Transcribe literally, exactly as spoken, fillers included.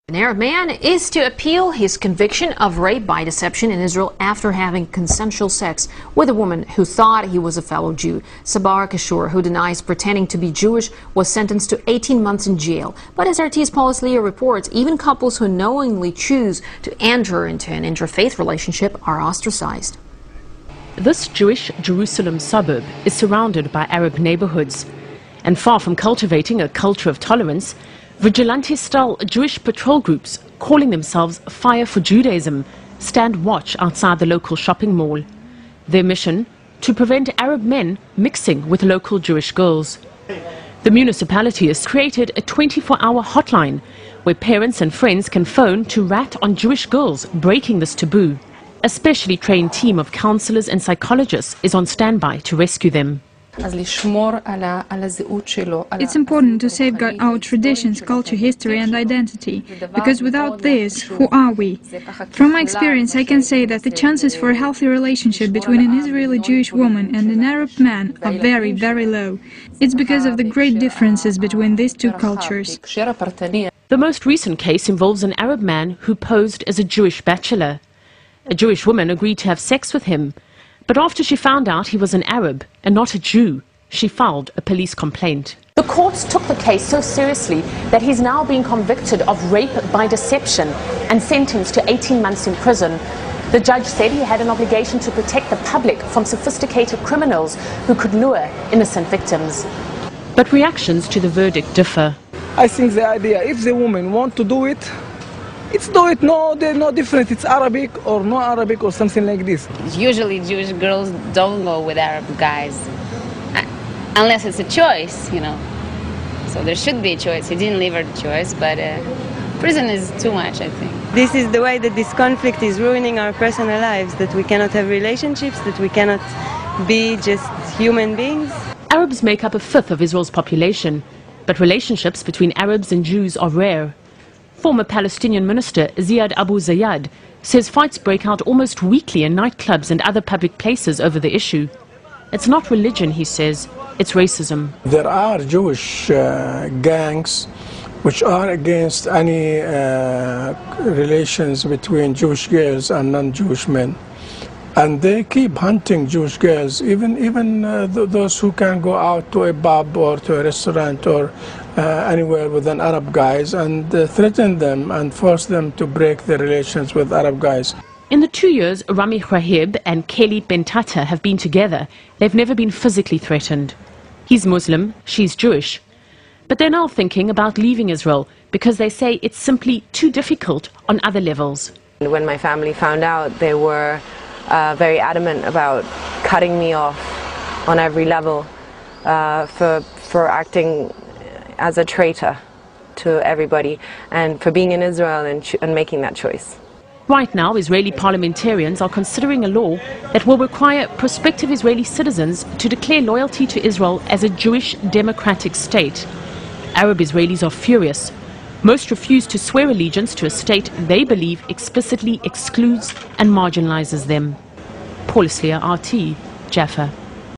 An Arab man is to appeal his conviction of rape by deception in Israel after having consensual sex with a woman who thought he was a fellow Jew. Sabar Kishore, who denies pretending to be Jewish, was sentenced to eighteen months in jail. But as R T's Paulus Leah reports, even couples who knowingly choose to enter into an interfaith relationship are ostracized. This Jewish Jerusalem suburb is surrounded by Arab neighborhoods. And far from cultivating a culture of tolerance, vigilante-style Jewish patrol groups, calling themselves Fire for Judaism, stand watch outside the local shopping mall. Their mission? To prevent Arab men mixing with local Jewish girls. The municipality has created a twenty-four hour hotline where parents and friends can phone to rat on Jewish girls breaking this taboo. A specially trained team of counselors and psychologists is on standby to rescue them. It's important to safeguard our traditions, culture, history and identity, because without this, who are we? From my experience, I can say that the chances for a healthy relationship between an Israeli Jewish woman and an Arab man are very, very low. It's because of the great differences between these two cultures. The most recent case involves an Arab man who posed as a Jewish bachelor. A Jewish woman agreed to have sex with him. But after she found out he was an Arab and not a Jew, she filed a police complaint. The courts took the case so seriously that he's now being convicted of rape by deception and sentenced to eighteen months in prison. The judge said he had an obligation to protect the public from sophisticated criminals who could lure innocent victims. But reactions to the verdict differ. I think the idea, if the woman want to do it, it's do it, no, they're no different, it's Arabic or no Arabic or something like this. Usually Jewish girls don't go with Arab guys, unless it's a choice, you know. So there should be a choice. He didn't leave her the choice, but uh, prison is too much, I think. This is the way that this conflict is ruining our personal lives, that we cannot have relationships, that we cannot be just human beings. Arabs make up a fifth of Israel's population, but relationships between Arabs and Jews are rare. Former Palestinian minister Ziad Abu Zayed says fights break out almost weekly in nightclubs and other public places over the issue. It's not religion, he says, it's racism. There are Jewish uh, gangs which are against any uh, relations between Jewish girls and non-Jewish men. And they keep hunting Jewish girls, even, even uh, th those who can go out to a pub or to a restaurant or uh, anywhere with an Arab guys and uh, threaten them and force them to break their relations with Arab guys. In the two years Rami Rahib and Kelly Bentata have been together, they've never been physically threatened. He's Muslim, she's Jewish. But they're now thinking about leaving Israel because they say it's simply too difficult on other levels. When my family found out, they were uh, very adamant about cutting me off on every level uh, for, for acting as a traitor to everybody and for being in Israel and, ch and making that choice. Right now, Israeli parliamentarians are considering a law that will require prospective Israeli citizens to declare loyalty to Israel as a Jewish democratic state. Arab Israelis are furious. Most refuse to swear allegiance to a state they believe explicitly excludes and marginalizes them. Paulus Leah, R T, Jaffa.